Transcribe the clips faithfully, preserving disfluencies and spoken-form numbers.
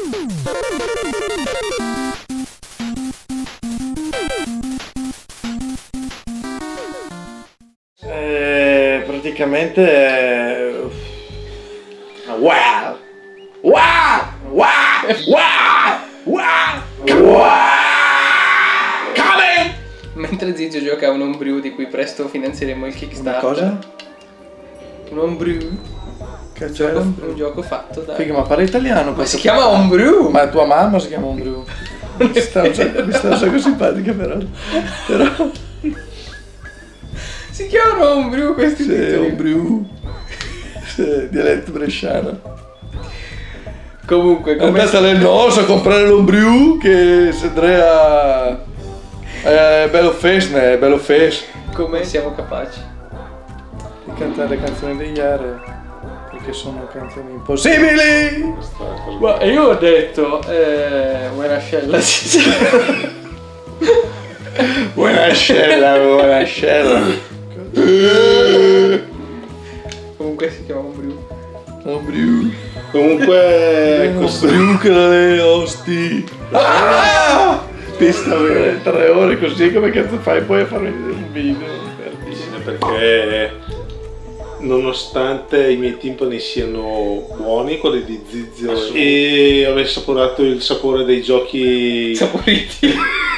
Eh, praticamente eh... wow wow wow wow wow wow coming. Mentre Zizio gioca a un homebrew di cui presto finanzieremo il Kickstarter. Una cosa? Un homebrew. Cazzo è? Un, un gioco fatto da... Figa, ma parla italiano. Ma si chiama homebrew. Ma tua mamma si chiama homebrew. Mi sta un sacco, mi sta un sacco simpatica però. Però si chiamano homebrew questi sì, titoli. homebrew. Sì, dialetto bresciano. Comunque, come andate alle Nos a comprare l'ombriu che se Andrea è bello fesne, è bello fes. Come siamo capaci di cantare le canzoni degli Are, perché sono canzoni impossibili. Ma io ho detto eh, buona scella. Buona scella, buona scella. Comunque si chiama homebrew. Homebrew. Comunque homebrew che le osti. Ah! Ti sta bene tre ore così, come cazzo fai poi a farmi un video? Per dire. Perché nonostante i miei timpani siano buoni, quelli di Zizio, e aver assaporato il sapore dei giochi saporiti.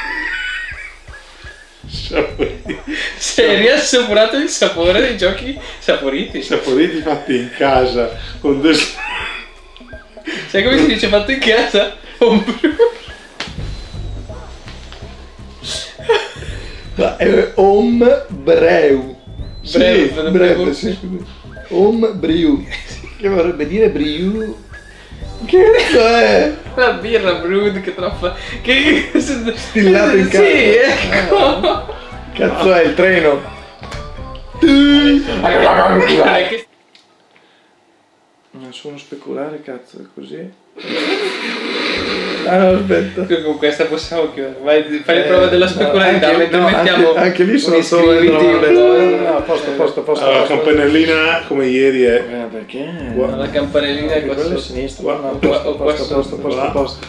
saporiti. Se hai riassaporato il sapore dei giochi saporiti. Saporiti fatti in casa con due... Sai come si dice fatto in casa? Homebrew. Ma è homebrew. Sì, brew, sì. Homebrew. Che vorrebbe dire brew? Che è? La birra brewed che troppa. Che stillato in casa. Sì, ecco. Ah. Cazzo è il treno? Non sono speculare, cazzo, è così. Ah no, aspetta. Con questa possiamo chiudere. Vai, fai le prove della specularità, no, mentre no, mettiamo. Anche, anche lì sono solo le no, a posto, a posto, a posto. Allora, la campanellina come ieri è. Eh, perché? Guarda, la campanellina è qua quella a sotto. sinistra. Guarda, No, posto, a posto, a posto, a posto, a posto.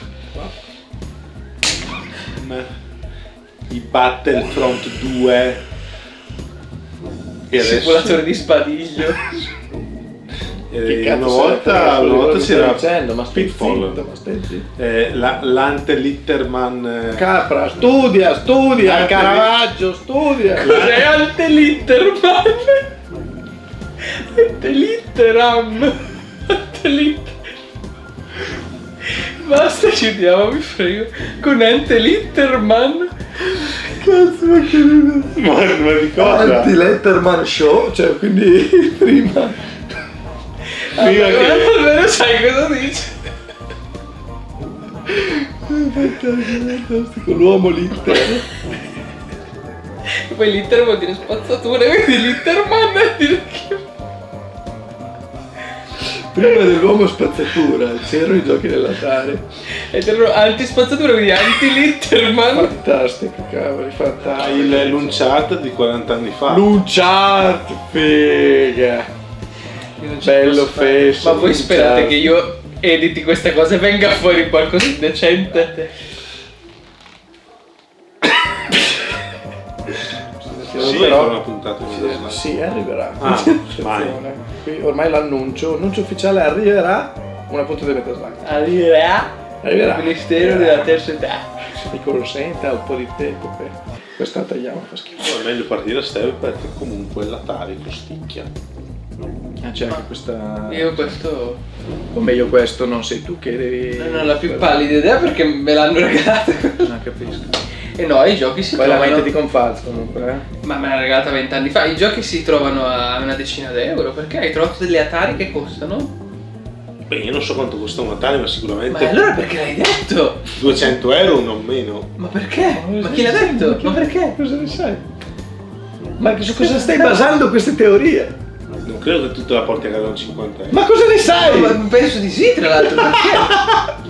I Battlefront due. E adesso... simulatore di spadiglio. Eh, una volta, una volta c'era dicendo, ma Pitfall, zitto, ma stai zitto. eh, la, l'Ante Litterman. Capra, studia, studia, Ante Caravaggio, studia. Cos'è Ante Litterman? Ante Litteram. Ante Litter. Basta, ci diamo, mi frego. Con Ante Litterman. Cazzo, ma che ridere. Ma, ma di cosa? Ante Letterman Show, cioè quindi prima. Prima che... almeno sai cosa dice. Con l'uomo Litter. Poi Litter vuol dire spazzatura, quindi Litterman è dire che... Prima dell'uomo spazzatura c'erano i giochi dell'Atari. E c'erano anti-spazzatura, quindi anti-Litterman. Fantastico, cavoli, fantastico. Il L'Uncharted di quaranta anni fa. L'Uncharted, figa. Bello fesso. Ma voi sperate che io editi queste cose e venga fuori qualcosa di decente? Sì, però una puntata sì, sì, arriverà. Ah, mai. Qui ormai l'annuncio, l'annuncio ufficiale arriverà. Una puntata di Metaslack. Arriverà. Arriverà. Il Ministero della Terza Età. Mi consenta un po' di tempo per... Questa la tagliamo, fa schifo. È meglio partire a step perché comunque l'Atari costicchia. Ah, c'è anche questa... Io questo... O meglio questo, non sei tu che devi... Non ho la più pallida idea perché me l'hanno regalato. Ah, capisco. E no, i giochi si Poi trovano... la mente di Confaz comunque, eh? Ma me l'ha regalata vent'anni fa. I giochi si trovano a una decina d'euro. Perché hai trovato delle Atari che costano? Beh, io non so quanto costa un Atari, ma sicuramente... Ma allora perché l'hai detto? duecento euro, non meno. Ma perché? Ma chi l'ha detto? Ma perché? Cosa ne sai? Ma su cosa stai basando queste teorie? Non credo che tu te la porti a casa con cinquanta euro. Ma cosa ne sai? Ma penso di sì, tra l'altro, perché?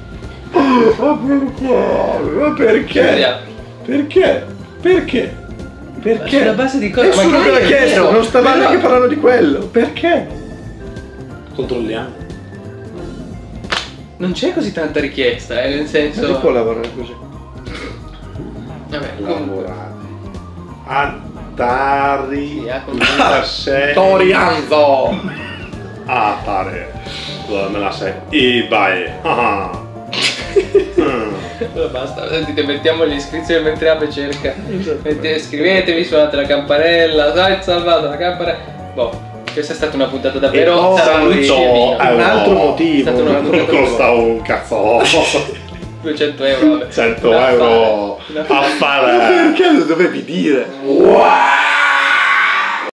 Ma perché? Perché? Perché? Perché? Ma sulla base di cosa? Nessuno Ma te l'ha che chiesto, detto? non stavamo Però- neanche parlando di quello. Perché? Controlliamo. non c'è così tanta richiesta, eh, nel senso... Si può lavorare così. Vabbè, comunque... Lavorare. Atari Sì, ah, con- ventasei Torianzo! Atari. Dove me la sei? eBay. Ah. Mm. Allora basta, sentite, mettiamo l'iscrizione mentre Ape cerca. Esatto. Mettete- iscrivetevi, suonate la campanella, dai, salvato la campanella. Boh, questa è stata una puntata E davvero poi salucino. è un altro Euro. motivo. È stato un un altro altro motivo. Costa un cazzo. duecento euro, vabbè. cento Da euro fare, da fare. a fare. Perché lo dovevi dire? Wow!